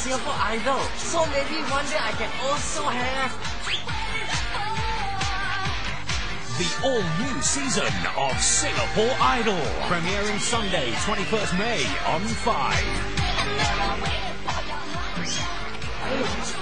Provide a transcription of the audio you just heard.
Singapore Idol. So maybe one day I can also have... The all-new season of Singapore Idol. Premiering Sunday, 21st May on 5.